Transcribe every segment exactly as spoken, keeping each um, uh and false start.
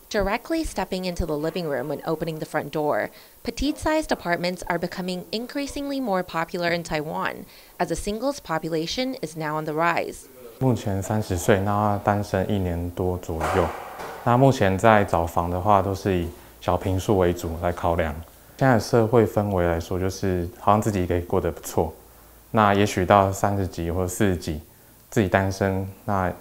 Directly stepping into the living room when opening the front door, petite-sized apartments are becoming increasingly more popular in Taiwan, as a singles population is now on the rise. 目前三十岁，那单身一年多左右。那目前在找房的话，都是以小坪数为主来考量。现在社会氛围来说，就是好像自己可以过得不错。那也许到三十几或四十几，自己单身，那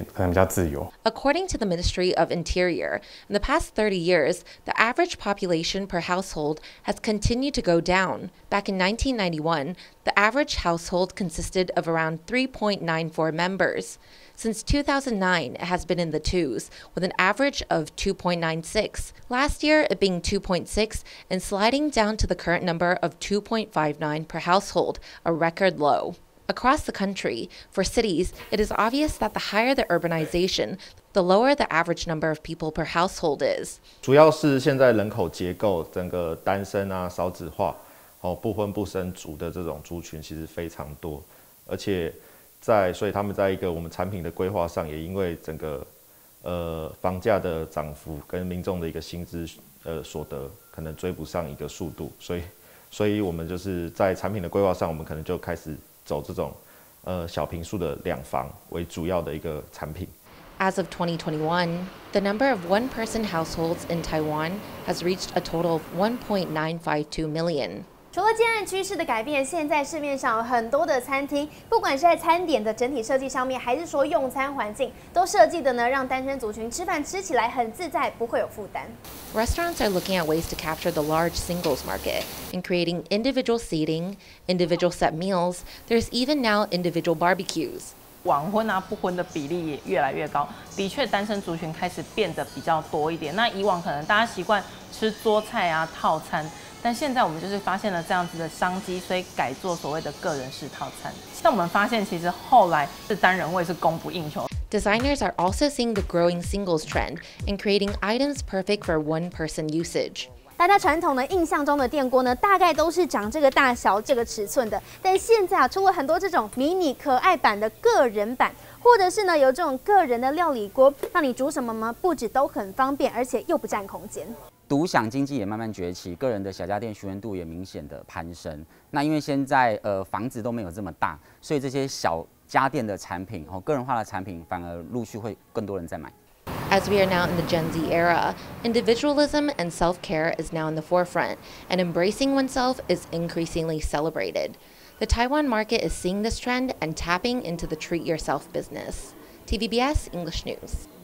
According to the Ministry of Interior, in the past thirty years, the average population per household has continued to go down. Back in nineteen ninety-one, the average household consisted of around three point nine four members. Since two thousand nine, it has been in the twos, with an average of two point nine six. Last year, it being two point six and sliding down to the current number of two point five nine per household, a record low. Across the country, for cities, it is obvious that the higher the urbanization, the lower the average number of people per household is. 主要是现在人口结构，整个单身啊、少子化、哦不婚不生族的这种族群其实非常多，而且在所以他们在一个我们产品的规划上，也因为整个呃房价的涨幅跟民众的一个薪资呃所得可能追不上一个速度，所以所以我们就是在产品的规划上，我们可能就开始 走这种呃小坪数的两房为主要的一个产品。 As of twenty twenty-one, the number of one-person households in Taiwan has reached a total of one point nine five two million. 除了建案趋势的改变，现在市面上有很多的餐厅，不管是在餐点的整体设计上面，还是说用餐环境，都设计的呢，让单身族群吃饭吃起来很自在，不会有负担。 Restaurants are looking at ways to capture the large singles market and creating individual seating, individual set meals. There's even now individual barbecues. 晚婚啊不婚的比例也越来越高，的确单身族群开始变得比较多一点。那以往可能大家习惯吃桌菜啊套餐， 但现在我们就是发现了这样子的商机，所以改做所谓的个人式套餐。但我们发现，其实后来是单人位是供不应求。 Designers are also seeing the growing singles trend and creating items perfect for one-person usage. 大家传统的印象中的电锅呢，大概都是长这个大小、这个尺寸的。但现在啊，出了很多这种迷你可爱版的个人版，或者是呢有这种个人的料理锅，让你煮什么呢，不止都很方便，而且又不占空间。 独享经济也慢慢崛起，个人的小家电询问度也明显的攀升。那因为现在呃房子都没有这么大，所以这些小家电的产品哦，个人化的产品反而陆续会更多人在买。 As we are now in the Gen Z era, individualism and self-care is now in the forefront, and embracing oneself is increasingly celebrated. The Taiwan market is seeing this trend and tapping into the treat yourself business. T V B S English News.